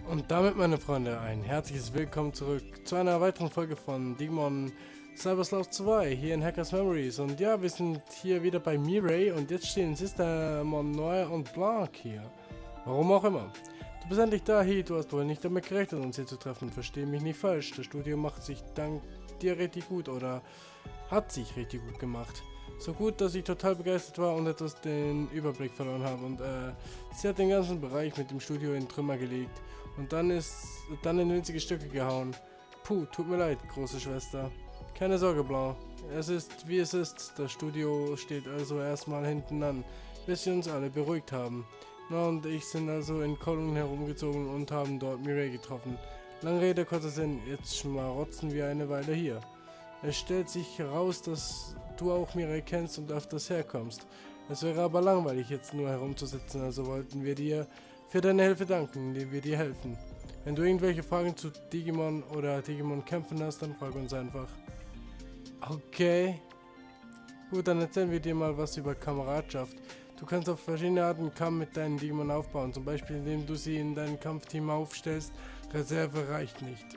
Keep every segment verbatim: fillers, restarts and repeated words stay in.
Und damit, meine Freunde, ein herzliches Willkommen zurück zu einer weiteren Folge von Digimon Cybersleuth zwei hier in Hackers Memories. Und ja, wir sind hier wieder bei Mirai und jetzt stehen Systemon Noir und Blanc hier. Warum auch immer. Du bist endlich da, Hi, du hast wohl nicht damit gerechnet, uns hier zu treffen. Versteh mich nicht falsch, das Studio macht sich dank dir richtig gut oder hat sich richtig gut gemacht. So gut, dass ich total begeistert war und etwas den Überblick verloren habe. Und äh, sie hat den ganzen Bereich mit dem Studio in Trümmer gelegt. Und dann ist dann in winzige Stücke gehauen. Puh, tut mir leid, große Schwester. Keine Sorge, Blanc. Es ist, wie es ist. Das Studio steht also erstmal hinten an, bis wir uns alle beruhigt haben. Na und ich sind also in Kolon herumgezogen und haben dort Mirai getroffen. Lange Rede, kurzer Sinn, jetzt schmarotzen wir eine Weile hier. Es stellt sich heraus, dass du auch Mirai kennst und öfters herkommst. Es wäre aber langweilig, jetzt nur herumzusitzen, also wollten wir dir für deine Hilfe danken, indem wir dir helfen. Wenn du irgendwelche Fragen zu Digimon oder Digimon-Kämpfen hast, dann frag uns einfach. Okay. Gut, dann erzählen wir dir mal was über Kameradschaft. Du kannst auf verschiedene Arten Kampf mit deinen Digimon aufbauen, zum Beispiel indem du sie in dein Kampfteam aufstellst. Reserve reicht nicht.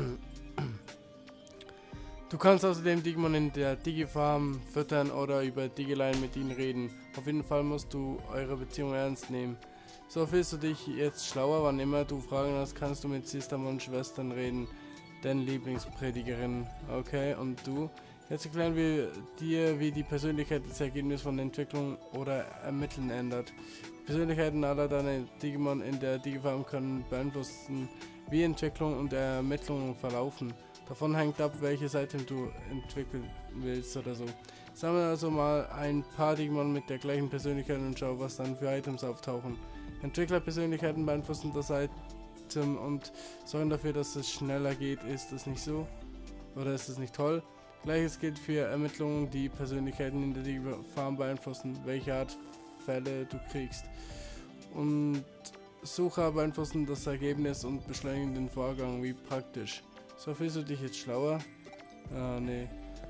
Du kannst außerdem Digimon in der Digifarm füttern oder über Digiline mit ihnen reden. Auf jeden Fall musst du eure Beziehung ernst nehmen. So fühlst du dich jetzt schlauer, wann immer du Fragen hast, kannst du mit Systemon-Schwestern reden, deine Lieblingspredigerin. Okay, und du? Jetzt erklären wir dir, wie die Persönlichkeit das Ergebnis von Entwicklung oder Ermitteln ändert. Die Persönlichkeiten aller deiner Digimon in der Digifarm können beeinflussen, wie Entwicklung und Ermittlungen verlaufen. Davon hängt ab, welche Seite du entwickeln willst oder so. Sammle also mal ein paar Digimon mit der gleichen Persönlichkeit und schau, was dann für Items auftauchen. Entwicklerpersönlichkeiten beeinflussen das Item und sorgen dafür, dass es schneller geht. Ist das nicht so? Oder ist das nicht toll? Gleiches gilt für Ermittlungen, die Persönlichkeiten in der Digifarm beeinflussen, welche Art Fälle du kriegst. Und Sucher beeinflussen das Ergebnis und beschleunigen den Vorgang, wie praktisch. So fühlst du dich jetzt schlauer? Ah, nee.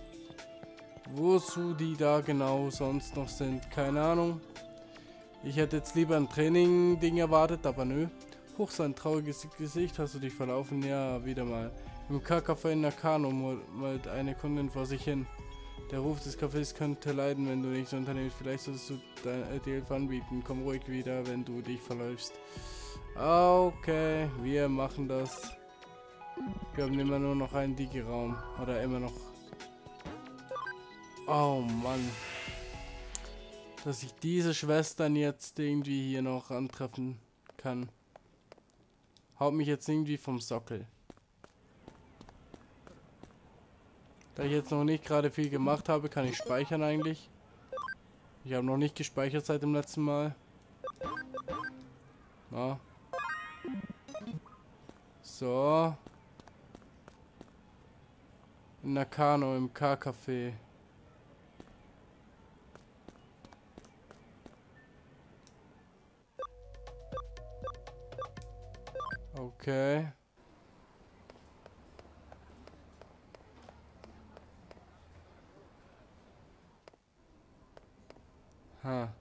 Wozu die da genau sonst noch sind, keine Ahnung. Ich hätte jetzt lieber ein Training-Ding erwartet, aber nö. Huch, so ein trauriges Gesicht, hast du dich verlaufen? Ja, wieder mal. Im K-Café in Nakano murmelt eine Kundin vor sich hin. Der Ruf des Cafés könnte leiden, wenn du nichts unternimmst. Vielleicht solltest du deine Hilfe anbieten. Komm ruhig wieder, wenn du dich verläufst. Okay, wir machen das. Wir haben immer nur noch einen Digi-Raum. Oder immer noch... Oh Mann. Dass ich diese Schwestern jetzt irgendwie hier noch antreffen kann. Haut mich jetzt irgendwie vom Sockel. Da ich jetzt noch nicht gerade viel gemacht habe, kann ich speichern eigentlich. Ich habe noch nicht gespeichert seit dem letzten Mal. Ja. So. In Nakano im K-Café. Okay. Ha.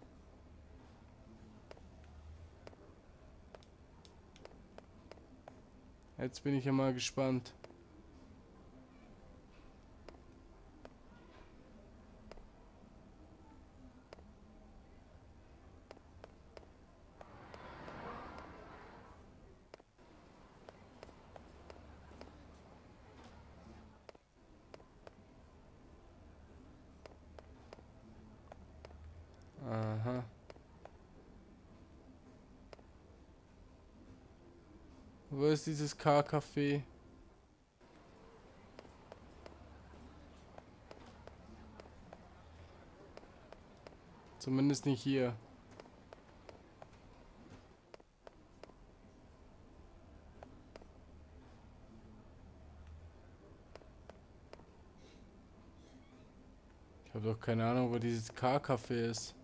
Jetzt bin ich ja mal gespannt. Aha. Wo ist dieses K-Café? Zumindest nicht hier. Ich habe doch keine Ahnung, wo dieses K-Café ist.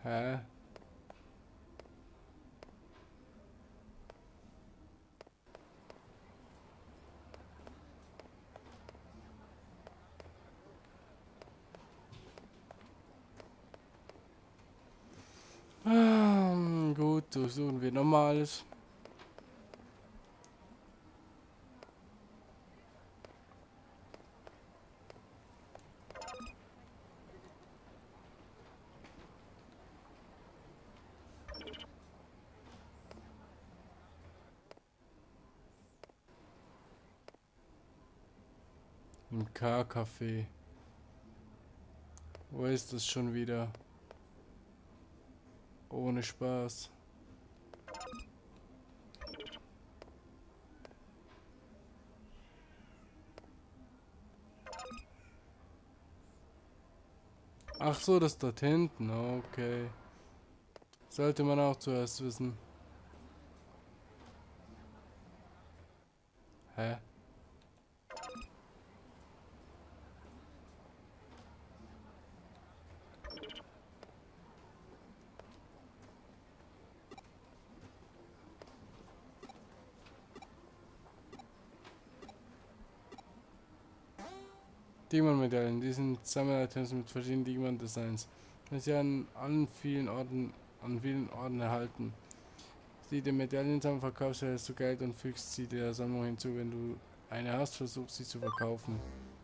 Hä? Ah, gut, durchsuchen wir nochmal alles. Im K-Café. Wo ist das schon wieder? Ohne Spaß. Ach so, das dort hinten. Okay. Sollte man auch zuerst wissen. Hä? Digimon-Medaillen. Die sind Sammel-Items mit verschiedenen Digimon-Designs. Man sie an allen vielen Orten, an vielen Orten erhalten. Die den Medaillensammlung verkaufst, erhältst du Geld und fügst sie der Sammlung hinzu. Wenn du eine hast, versuchst sie zu verkaufen.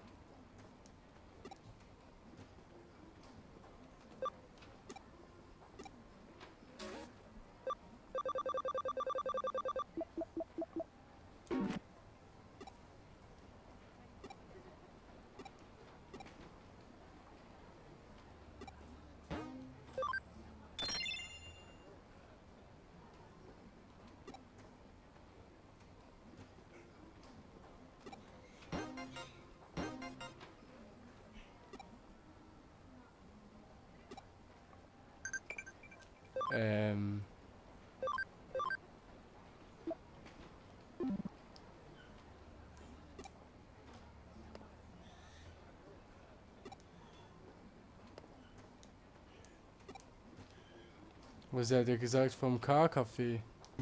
Ähm. Was hat er gesagt vom K-Café?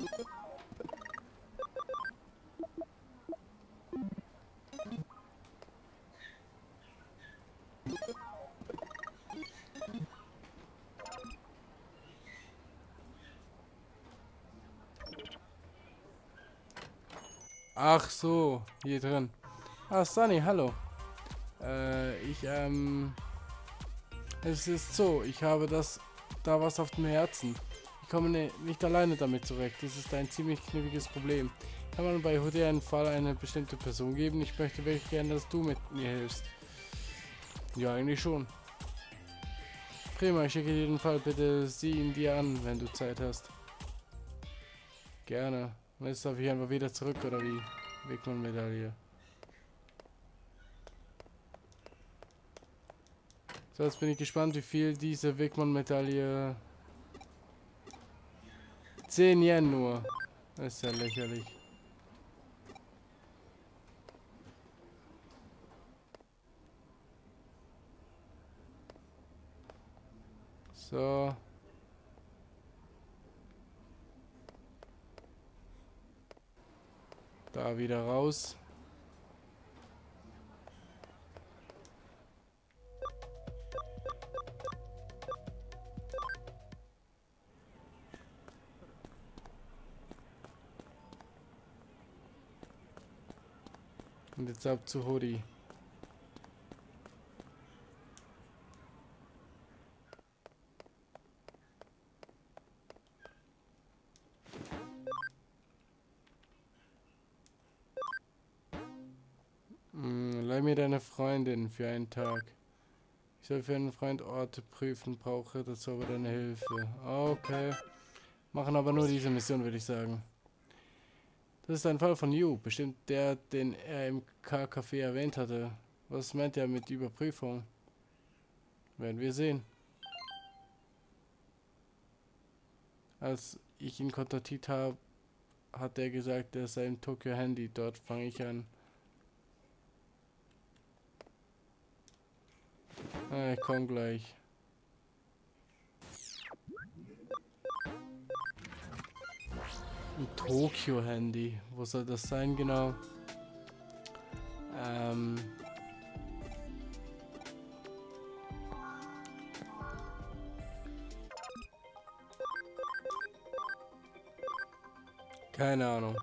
Ach so, hier drin. Ah, Sunny, hallo. Äh, ich, ähm... Es ist so, ich habe das... da was auf dem Herzen. Ich komme ne, nicht alleine damit zurecht. Das ist ein ziemlich kniffliges Problem. Kann man bei Hoodie einen Fall eine bestimmte Person geben? Ich möchte wirklich gerne, dass du mit mir hilfst. Ja, eigentlich schon. Prima, ich schicke dir den Fall. Bitte sieh ihn dir an, wenn du Zeit hast. Gerne. Und jetzt darf ich einfach wieder zurück, oder wie? Wegmann-Medaille. So, jetzt bin ich gespannt, wie viel diese Wegmann-Medaille... zehn Yen nur. Das ist ja lächerlich. So. Da wieder raus. Und jetzt ab zu Hodi. Hm, leih mir deine Freundin für einen Tag. Ich soll für einen Freund Orte prüfen, brauche dazu aber deine Hilfe. Okay. Machen aber nur diese Mission, würde ich sagen. Das ist ein Fall von Yu, bestimmt der, den er im K-Café erwähnt hatte. Was meint er mit Überprüfung? Werden wir sehen. Als ich ihn kontaktiert habe, hat er gesagt, er sei im Tokyo Handy. Dort fange ich an. Ah, ich komme gleich. Ein Tokyo-Handy. Wo soll das sein genau? Ähm... Keine Ahnung.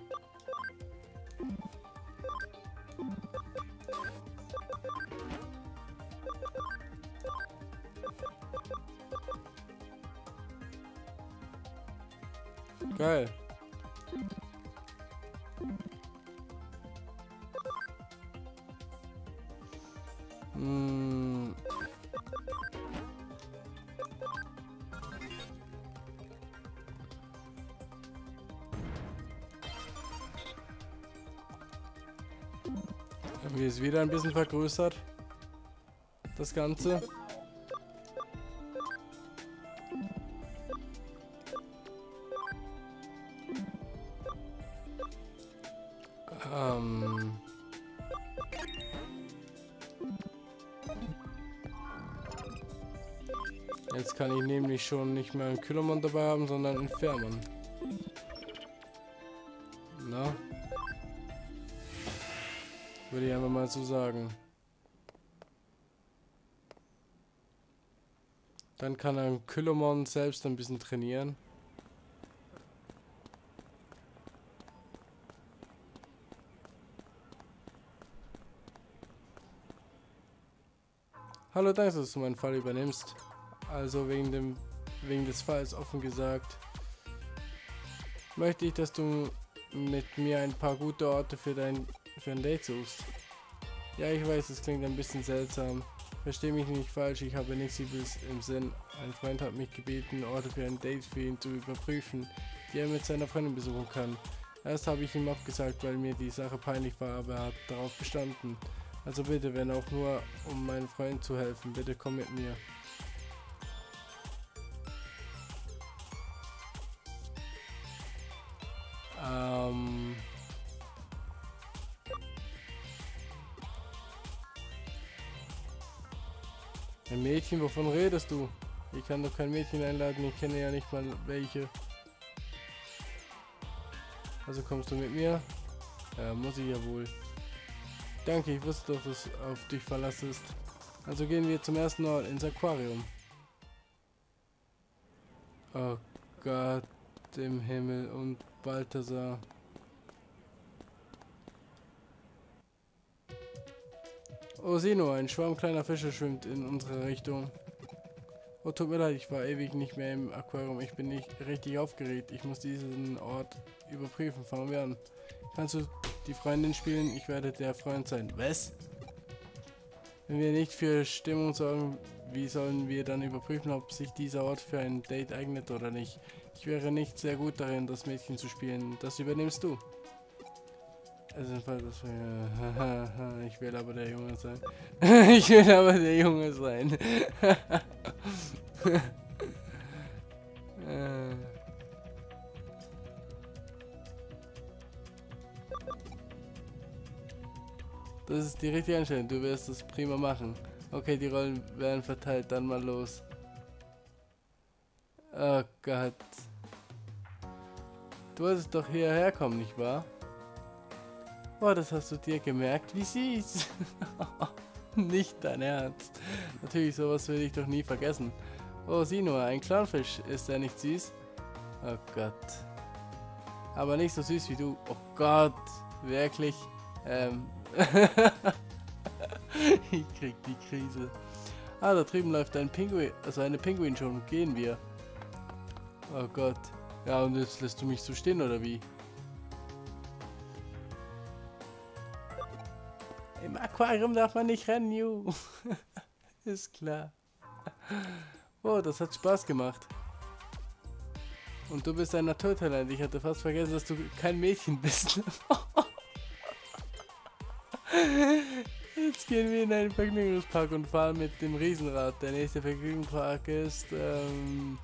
Geil. Hm. Haben wir es wieder ein bisschen vergrößert, das Ganze. Ähm. Jetzt kann ich nämlich schon nicht mehr einen Kühlmann dabei haben, sondern einen Fährmann. Na? Würde ich einfach mal so sagen. Dann kann ein Kühlmann selbst ein bisschen trainieren. Hallo, danke, dass du meinen Fall übernimmst. Also wegen dem wegen des Falls offen gesagt, möchte ich, dass du mit mir ein paar gute Orte für dein für ein Date suchst. Ja, ich weiß, es klingt ein bisschen seltsam. Versteh mich nicht falsch, ich habe nichts Übles im Sinn. Ein Freund hat mich gebeten, Orte für ein Date für ihn zu überprüfen, die er mit seiner Freundin besuchen kann. Erst habe ich ihm abgesagt, weil mir die Sache peinlich war, aber er hat darauf bestanden. Also bitte, wenn auch nur, um meinem Freund zu helfen, bitte komm mit mir. Ähm... Ein Mädchen, wovon redest du? Ich kann doch kein Mädchen einladen, ich kenne ja nicht mal welche. Also kommst du mit mir? Ja, muss ich ja wohl. Danke, ich wusste doch, dass du auf dich verlassest. Also gehen wir zum ersten Ort ins Aquarium. Oh Gott im Himmel und Balthasar. Oh, sieh nur, ein Schwarm kleiner Fische schwimmt in unsere Richtung. Oh, tut mir leid, ich war ewig nicht mehr im Aquarium. Ich bin nicht richtig aufgeregt. Ich muss diesen Ort überprüfen. Fangen wir an. Kannst du die Freundin spielen? Ich werde der Freund sein. Was? Wenn wir nicht für Stimmung sorgen, wie sollen wir dann überprüfen, ob sich dieser Ort für ein Date eignet oder nicht? Ich wäre nicht sehr gut darin, das Mädchen zu spielen. Das übernimmst du. Also das wir, ich will aber der Junge sein. Ich will aber der Junge sein. Das ist die richtige Einstellung. Du wirst es prima machen. Okay, die Rollen werden verteilt. Dann mal los. Oh Gott. Du wolltest doch hierher kommen, nicht wahr? Oh, das hast du dir gemerkt. Wie süß. Nicht dein Ernst. Natürlich, sowas will ich doch nie vergessen. Oh, sieh nur, ein Clownfisch. Ist der nicht süß? Oh Gott. Aber nicht so süß wie du. Oh Gott. Wirklich. Ähm. Ich krieg die Krise. Ah, da drüben läuft ein Pinguin. Also eine Pinguin schon. Gehen wir. Oh Gott. Ja, und jetzt lässt du mich so stehen, oder wie? Im Aquarium darf man nicht rennen, you. Ist klar. Oh, das hat Spaß gemacht. Und du bist ein Naturtalent. Ich hatte fast vergessen, dass du kein Mädchen bist. Jetzt gehen wir in einen Vergnügungspark und fahren mit dem Riesenrad. Der nächste Vergnügungspark ist... Ähm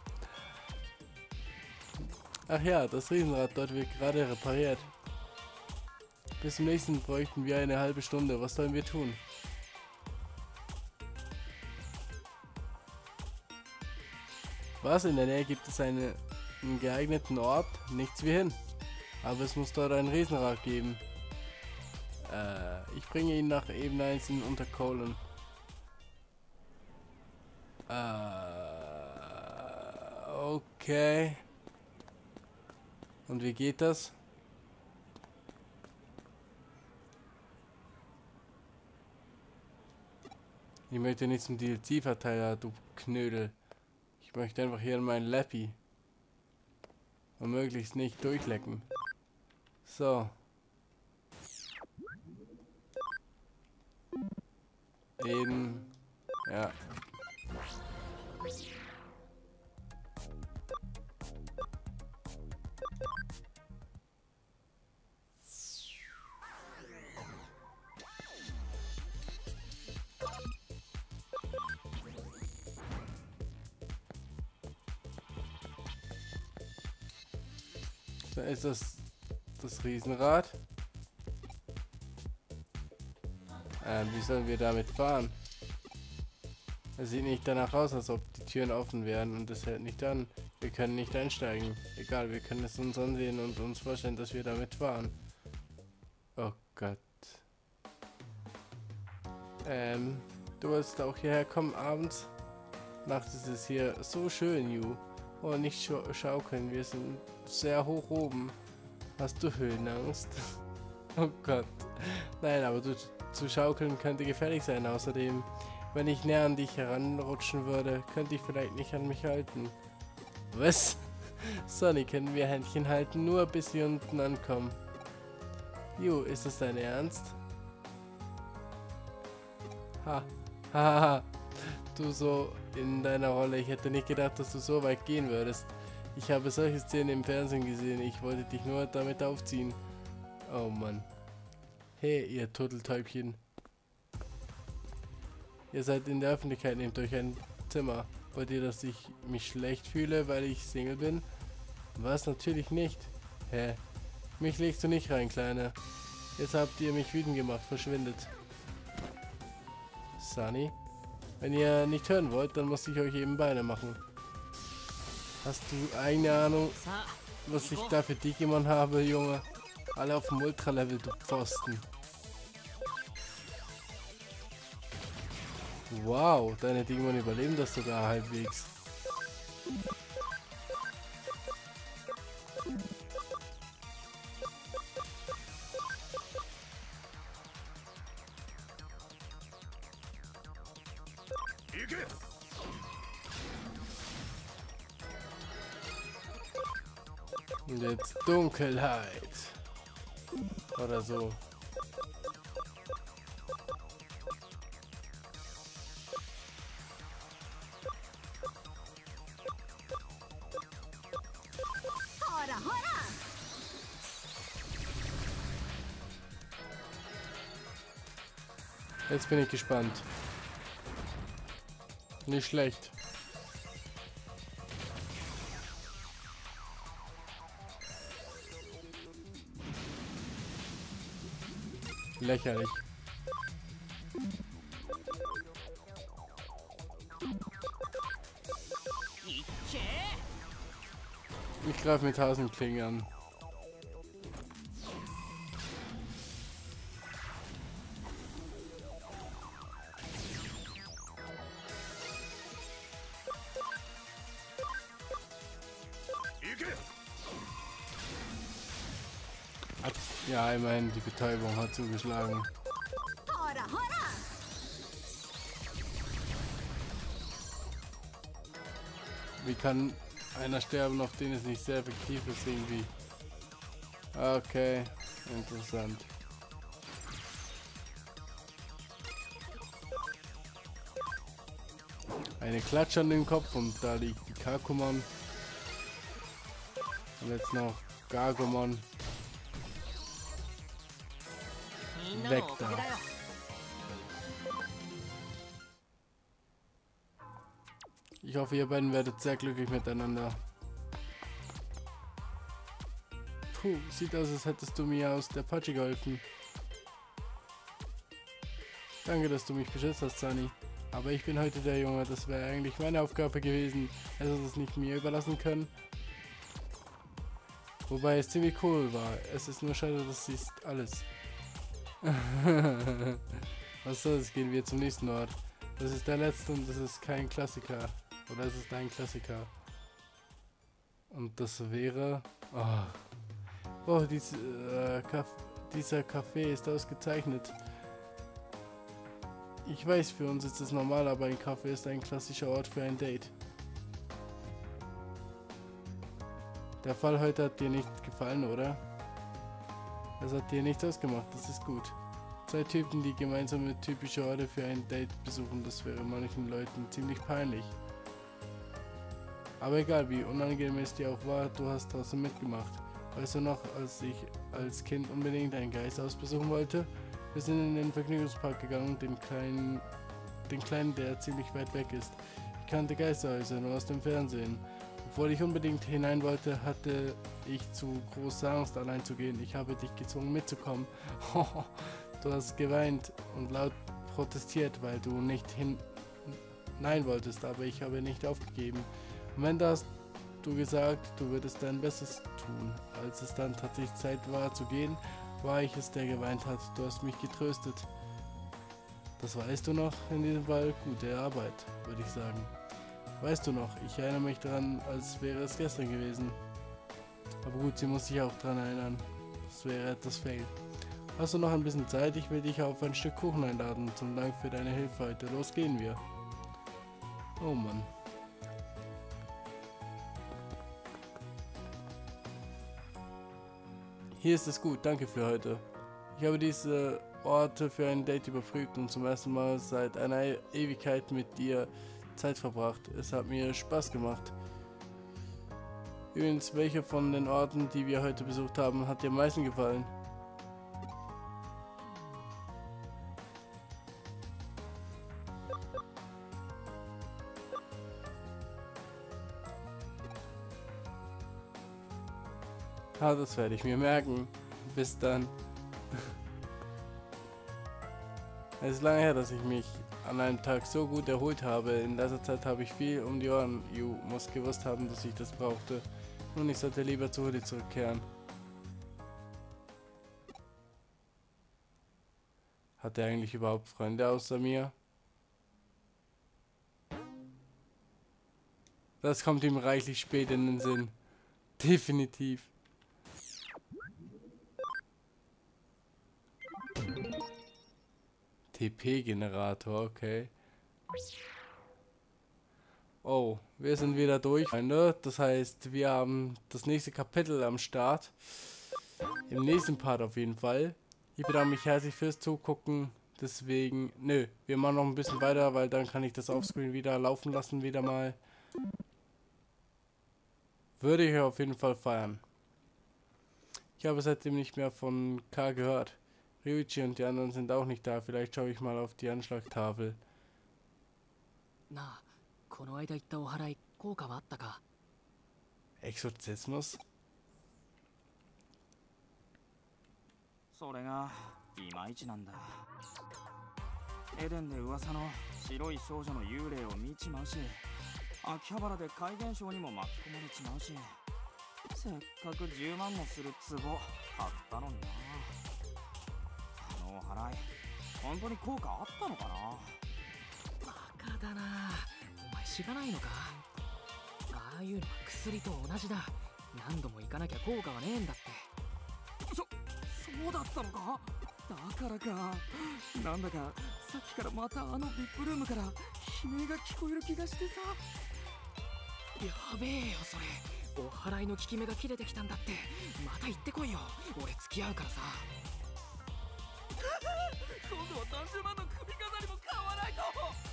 Ach ja, das Riesenrad dort wird gerade repariert. Bis zum nächsten bräuchten wir eine halbe Stunde. Was sollen wir tun? Was? In der Nähe gibt es eine, einen geeigneten Ort? Nichts wie hin. Aber es muss dort ein Riesenrad geben. Äh, ich bringe ihn nach Ebene eins in Unterkohlen. Äh, okay. Und wie geht das? Ich möchte nicht zum D L C-Verteiler, du Knödel. Ich möchte einfach hier in meinen Lappy. Und möglichst nicht durchlecken. So. Eben. Ja. Da ist das das Riesenrad. Ähm, wie sollen wir damit fahren? Es sieht nicht danach aus, als ob die Türen offen wären und es hält nicht an. Wir können nicht einsteigen. Egal, wir können es uns ansehen und uns vorstellen, dass wir damit fahren. Oh Gott. Ähm, du willst auch hierher kommen abends? Nachts ist es hier so schön, Ju. Oh, nicht schau schaukeln, wir sind sehr hoch oben. Hast du Höhenangst? Oh Gott. Nein, aber du, zu schaukeln könnte gefährlich sein. Außerdem, wenn ich näher an dich heranrutschen würde, könnte ich vielleicht nicht an mich halten. Was? Sonny, können wir Händchen halten, nur bis wir unten ankommen. Ju, ist das dein Ernst? Ha, ha, ha. Du so in deiner Rolle. Ich hätte nicht gedacht, dass du so weit gehen würdest. Ich habe solche Szenen im Fernsehen gesehen. Ich wollte dich nur damit aufziehen. Oh Mann. Hey, ihr Turteltäubchen. Ihr seid in der Öffentlichkeit, nehmt euch ein Zimmer. Wollt ihr, dass ich mich schlecht fühle, weil ich Single bin? Was? Natürlich nicht. Hä? Mich legst du nicht rein, Kleine. Jetzt habt ihr mich wütend gemacht. Verschwindet. Sunny? Wenn ihr nicht hören wollt, dann muss ich euch eben Beine machen. Hast du eigene Ahnung, was ich da für Digimon habe, Junge? Alle auf dem Ultra-Level, du Pfosten. Wow, deine Digimon überleben das sogar halbwegs. Und jetzt Dunkelheit. Oder so. Jetzt bin ich gespannt. Nicht schlecht. Lächerlich. Ich greife mit Hasenklingen an. Ja, immerhin, die Betäubung hat zugeschlagen. Wie kann einer sterben, auf den es nicht sehr effektiv ist irgendwie? Okay, interessant. Eine Klatsche an den Kopf und da liegt die Kakumon. Und jetzt noch Gargomon. Weg da. Ich hoffe, ihr beiden werdet sehr glücklich miteinander. Puh, sieht aus, als hättest du mir aus der Patsche geholfen. Danke, dass du mich beschützt hast, Sunny. Aber ich bin heute der Junge, das wäre eigentlich meine Aufgabe gewesen. Hättest du es nicht mir überlassen können? Wobei es ziemlich cool war. Es ist nur schade, dass sie ist alles. Was soll's, gehen wir zum nächsten Ort. Das ist der letzte und das ist kein Klassiker. Oder es ist ein Klassiker. Und das wäre... Oh, oh dies, äh, Kaff, dieser Café ist ausgezeichnet. Ich weiß, für uns ist es normal, aber ein Café ist ein klassischer Ort für ein Date. Der Fall heute hat dir nicht gefallen, oder? Das hat dir nichts ausgemacht, das ist gut. Zwei Typen, die gemeinsame typische Orte für ein Date besuchen, das wäre manchen Leuten ziemlich peinlich. Aber egal, wie unangenehm es dir auch war, du hast trotzdem mitgemacht. Weißt du noch, als ich als Kind unbedingt ein Geisterhaus besuchen wollte? Wir sind in den Vergnügungspark gegangen, den kleinen, den kleinen, der ziemlich weit weg ist. Ich kannte Geisterhäuser nur aus dem Fernsehen. Obwohl ich unbedingt hinein wollte, hatte ich zu große Angst, allein zu gehen. Ich habe dich gezwungen mitzukommen. Du hast geweint und laut protestiert, weil du nicht hinein wolltest, aber ich habe nicht aufgegeben. Am Ende hast du gesagt, du würdest dein Bestes tun. Als es dann tatsächlich Zeit war zu gehen, war ich es, der geweint hat. Du hast mich getröstet. Das weißt du noch? In diesem Fall gute Arbeit, würde ich sagen. Weißt du noch, ich erinnere mich daran, als wäre es gestern gewesen. Aber gut, sie muss sich auch daran erinnern. Das wäre etwas fail. Hast du noch ein bisschen Zeit? Ich will dich auf ein Stück Kuchen einladen. Zum Dank für deine Hilfe heute. Los gehen wir. Oh Mann. Hier ist es gut, danke für heute. Ich habe diese Orte für ein Date überprüft und zum ersten Mal seit einer Ewigkeit mit dir Zeit verbracht. Es hat mir Spaß gemacht. Übrigens, welche von den Orten, die wir heute besucht haben, hat dir am meisten gefallen? Ah, das werde ich mir merken. Bis dann. Es ist lange her, dass ich mich an einem Tag so gut erholt habe. In letzter Zeit habe ich viel um die Ohren. You muss gewusst haben, dass ich das brauchte. Nun, ich sollte lieber zu Hoodie zurückkehren. Hat er eigentlich überhaupt Freunde außer mir? Das kommt ihm reichlich spät in den Sinn. Definitiv. T P-Generator, okay. Oh, wir sind wieder durch, Freunde. Das heißt, wir haben das nächste Kapitel am Start. Im nächsten Part auf jeden Fall. Ich bedanke mich herzlich fürs Zugucken. Deswegen, nö, wir machen noch ein bisschen weiter, weil dann kann ich das Offscreen wieder laufen lassen, wieder mal. Würde ich auf jeden Fall feiern. Ich habe seitdem nicht mehr von K gehört. Ryuichi und die anderen sind auch nicht da. Vielleicht schaue ich mal auf die Anschlagtafel. Na, この間言ったお祓い効果はあったか? Exorzismus? それがいまいちなんだ。エデンで噂の白い少女の幽霊を見ちまうし、秋葉原で怪現象にも巻き込まれちまうし、せっかくじゅうまんもする壺買ったのにな。あのお祓い本当に効果あったのかな。 バカだな。お前知らないのか。ああいうのは薬と同じだ。何度も行かなきゃ効果はねえんだって。 そそうだったのか。だからか。なんだかさっきからまたあの ブイアイピー ルームから悲鳴が聞こえる気がしてさ。 やべえよそれ。お祓いの効き目が切れてきたんだって。また行ってこいよ。俺付き合うからさ。今度はさんじゅうまんの首飾りも買わないと。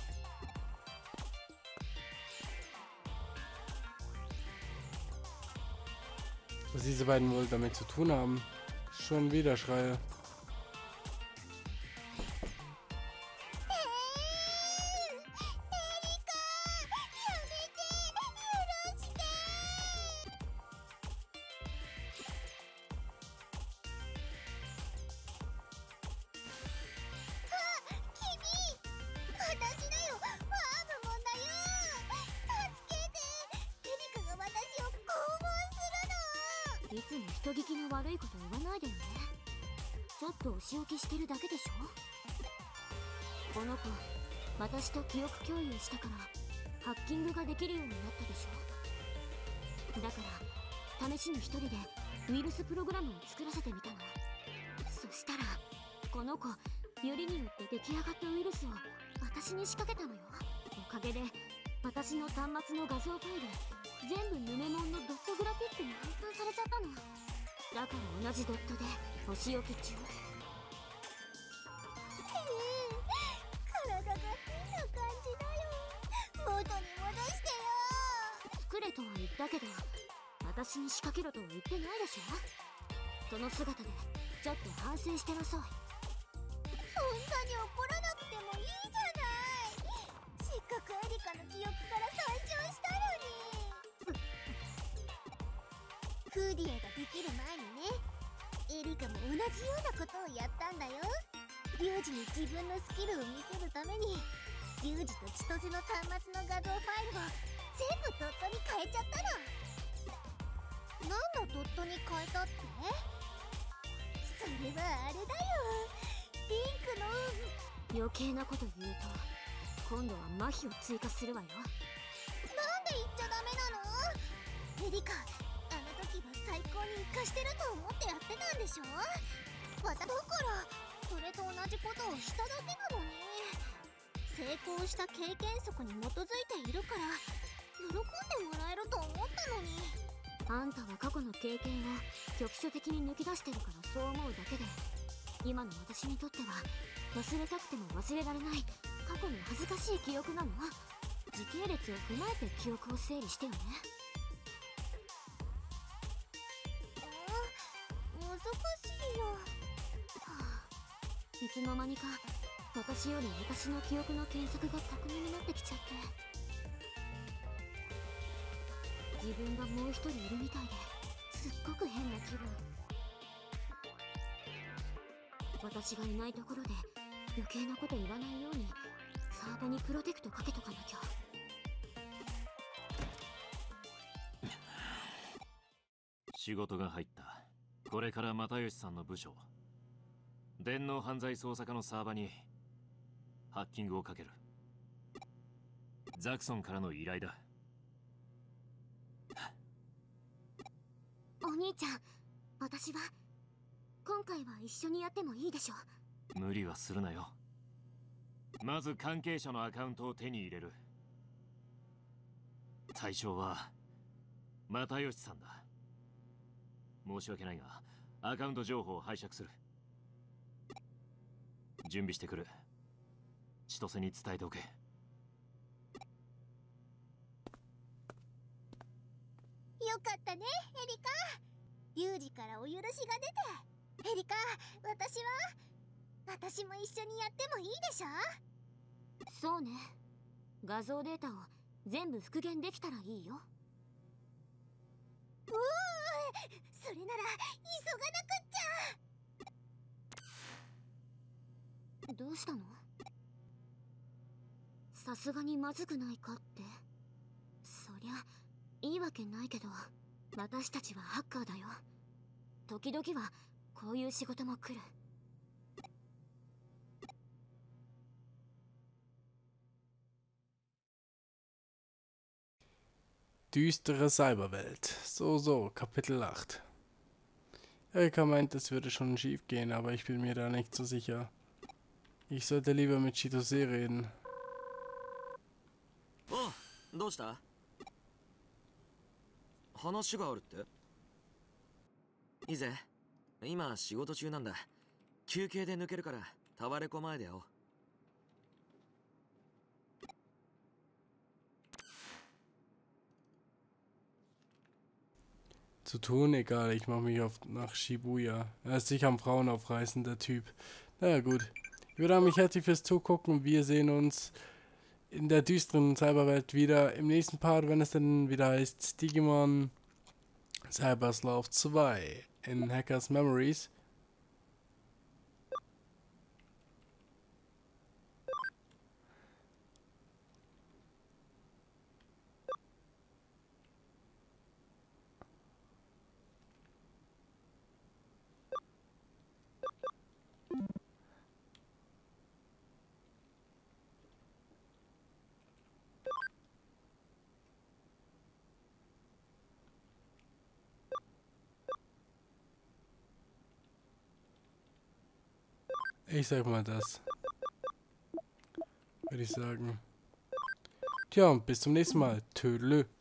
Was diese beiden wohl damit zu tun haben? Schon wieder Schreie. 人聞きの悪いこと言わないでよね。ちょっとお仕置きしてるだけでしょ。この子私と記憶共有したからハッキングができるようになったでしょ。だから試しに一人でウイルスプログラムを作らせてみたの。そしたらこの子よりによって出来上がったウイルスを私に仕掛けたのよ。おかげで私の端末の画像ファイル全部ヌメモンのドットグラフィックに変換されちゃったの。だから同じドットでお仕置き中。 体が変な感じだよ。元に戻してよ。 作れとは言ったけど私に仕掛けろとは言ってないでしょ。その姿でちょっと反省してなさい。 そんなに怒らなくてもいいじゃない。せっかくエリカの記憶から再生したのに。フーディエができる前にね、エリカも同じようなことをやったんだよ。リュウジに自分のスキルを見せるためにリュウジと千歳の端末の画像ファイルを全部ドットに変えちゃったの。何のドットに変えたって？それはあれだよ、リンクの。 余計なこと言うと今度は麻痺を追加するわよ。 なんで言っちゃダメなの？エリカ、あの時は最高に活かしてると思ってやってたんでしょ。わただからそれと同じことをしただけなのに。成功した経験則に基づいているから喜んでもらえると思ったのに。 あんたは過去の経験を局所的に抜き出してるからそう思うだけで、今の私にとっては忘れたくても忘れられない過去の恥ずかしい記憶なの。時系列を踏まえて記憶を整理してよね。 難しいよ。はあ、いつの間にか私より私の記憶の検索が巧みになってきちゃって、自分がもう一人いるみたいですっごく変な気分。私がいないところで余計なこと言わないようにサーバにプロテクトかけとかなきゃ。 仕事が入った。これから又吉さんの部署、電脳犯罪捜査課のサーバにハッキングをかける。ザクソンからの依頼だ。 お兄ちゃん、私は今回は一緒にやってもいいでしょ。 無理はするなよ。まず関係者のアカウントを手に入れる。対象は又吉さんだ。申し訳ないがアカウント情報を拝借する。準備してくる。千歳に伝えておけ。 よかったね、エリカ。リュウジからお許しが出て。エリカ、私は私も一緒にやってもいいでしょ。 そうね。画像データを全部復元できたらいいよ。 おお、それなら急がなくっちゃ。 どうしたの？さすがにまずくないかって。そりゃいいわけないけど、私たちはハッカーだよ。時々はこういう仕事も来る。 Düstere Cyberwelt. So, so, Kapitel acht. Erika meint, es würde schon schief gehen, aber ich bin mir da nicht so sicher. Ich sollte lieber mit Chitose reden. Oh, どうした？話があるって？いいぜ。今仕事中なんだ。休憩で抜けるからタワレコ前で会おう。 Zu tun, egal, ich mache mich auf nach Shibuya. Er ist sicher am Frauenaufreißen, der Typ. Naja, gut. Ich bedanke mich herzlich fürs Zugucken. Wir sehen uns in der düsteren Cyberwelt wieder im nächsten Part, wenn es dann wieder heißt Digimon Cyberslav zwei in Hackers Memories. Ich sag mal das. Würde ich sagen. Tja, und bis zum nächsten Mal. Tschüss.